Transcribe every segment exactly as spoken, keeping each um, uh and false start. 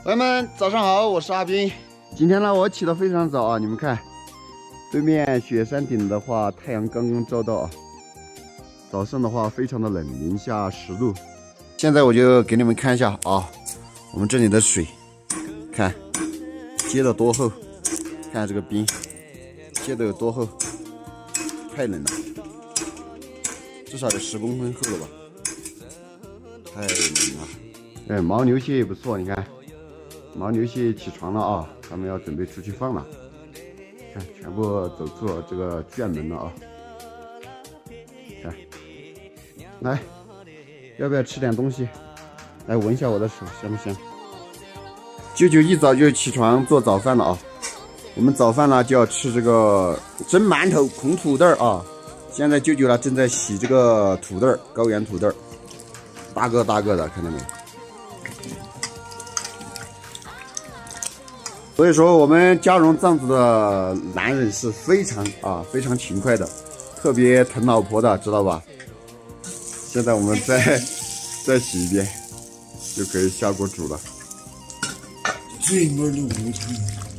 朋友们，早上好，我是阿斌。今天呢，我起得非常早啊，你们看，对面雪山顶的话，太阳刚刚照到啊。早上的话，非常的冷，零下十度。现在我就给你们看一下啊，我们这里的水，看结得多厚，看这个冰结得有多厚，太冷了，至少得十公分厚了吧，太冷了。哎，牦牛蟹也不错，你看。 牦牛蟹起床了啊，他们要准备出去放了。看，全部走出了这个圈门了啊。看，来，要不要吃点东西？来闻一下我的手，香不香？舅舅一早就起床做早饭了啊。我们早饭呢就要吃这个蒸馒头、孔土豆啊。现在舅舅呢正在洗这个土豆，高原土豆，大个大个的，看到没？ 所以说，我们嘉荣藏族的男人是非常啊非常勤快的，特别疼老婆的，知道吧？现在我们再再洗一遍，就可以下锅煮了。 最门的五汤。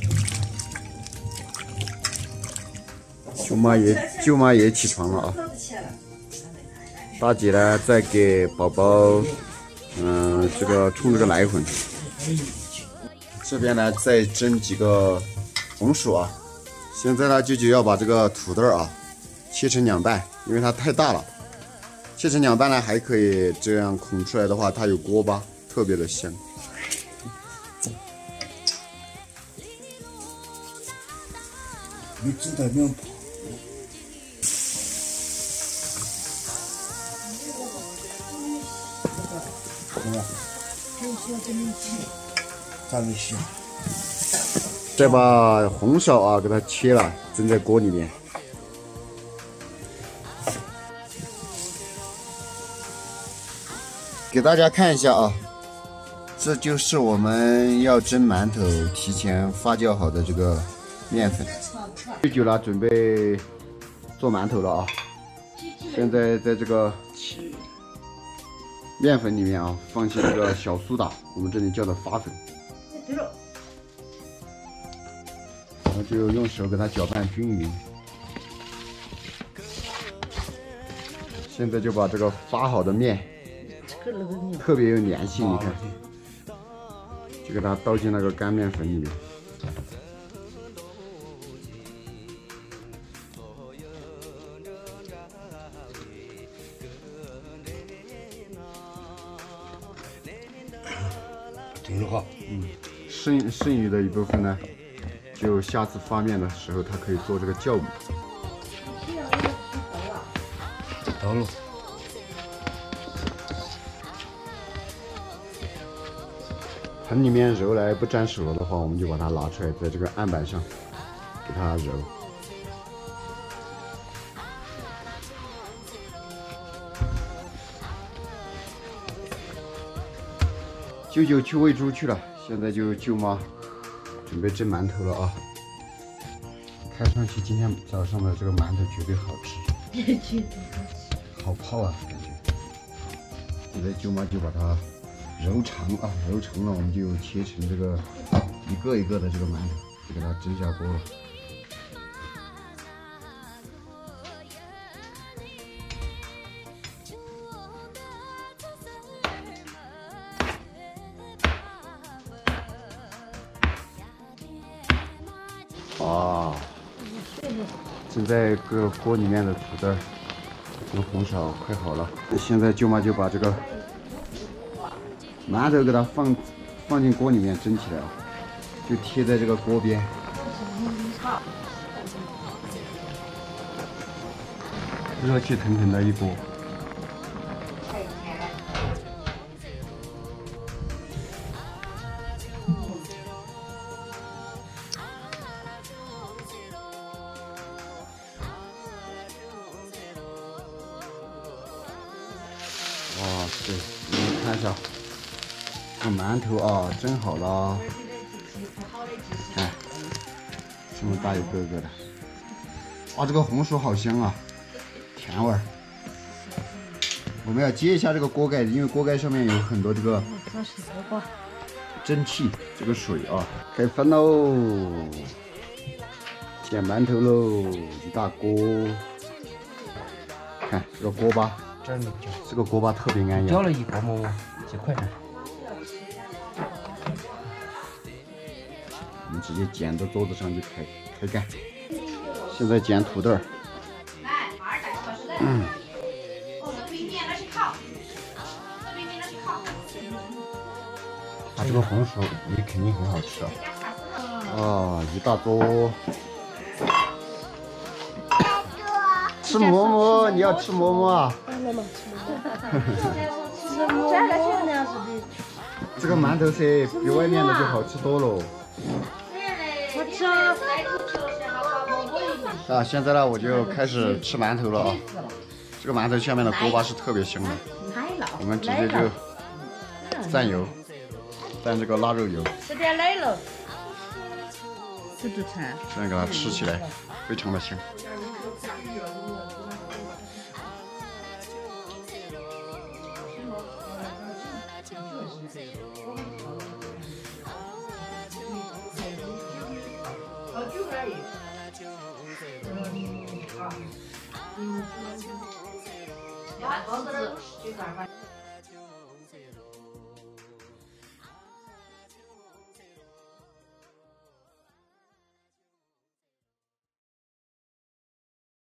舅妈也舅妈也起床了啊！大姐呢在给宝宝，嗯、呃，这个冲这个奶粉。 这边呢，再蒸几个红薯啊。现在呢，舅舅要把这个土豆啊切成两半，因为它太大了。切成两半呢，还可以这样孔出来的话，它有锅巴，特别的香。 你知道两跑。怎么样？咱们洗， 再把红苕啊给它切了，蒸在锅里面。给大家看一下啊，这就是我们要蒸馒头提前发酵好的这个面粉。舅舅呢，准备做馒头了啊！现在在这个面粉里面啊，放些这个小苏打，我们这里叫的发粉。 然后就用手给它搅拌均匀。现在就把这个发好的面，特别有粘性，你看，就给它倒进那个干面粉里面。 挺好。 嗯，剩剩余的一部分呢？ 就下次发面的时候，它可以做这个酵母。 到了。 盆里面揉来不沾手了的话，我们就把它拿出来，在这个案板上给它揉。舅舅去喂猪去了，现在就舅妈。 准备蒸馒头了啊！看上去今天早上的这个馒头绝对好吃，好泡啊，感觉。现在舅妈就把它揉长啊，揉长了我们就切成这个一个一个的这个馒头，就给它蒸下锅了。啊，正在搁锅里面的土豆跟红苕快好了，现在舅妈就把这个馒头给它放放进锅里面蒸起来了，就贴在这个锅边。热气腾腾的一锅。 哇塞，你们看一下，这馒头啊，蒸好了，看，这么大一个个的，哇，这个红薯好香啊，甜味儿。我们要揭一下这个锅盖，因为锅盖上面有很多这个蒸汽这个水啊，开饭喽！煎馒头喽，一大锅。看这个锅巴， 这儿没搅， 这个锅巴特别安搅养。 了一锅馍，几块钱？ 我们直接煎到桌子上就开开干。现在煎土豆儿。 来，二袋可是的。嗯。哦，这冰面那是烤，这冰面那是烤。 它这个红薯也肯定很好吃啊。啊，一大桌。吃馍馍，你要吃馍馍啊？这个馒头噻，比外面的就好吃多了。 好吃啊！ 啊，现在呢，我就开始吃馒头了啊。这个馒头下面的锅巴是特别香的，我们直接就蘸油，蘸这个腊肉油， 吃点奶酪，自助餐， 这样给它吃起来非常的香。